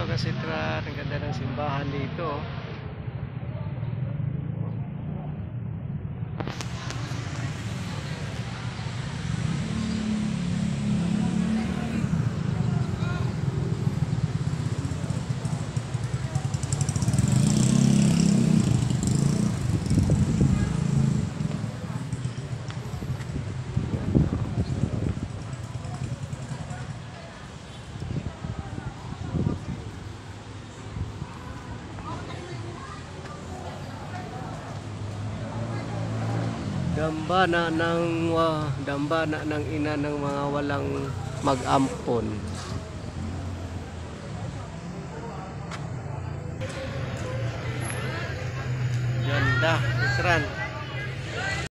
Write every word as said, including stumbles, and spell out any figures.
Hello ka-CHITRAN, ang ganda ng simbahan dito. Dambana ng uh, dambana ng ina ng mga walang mag-ampon. Ganda, CHITRAN.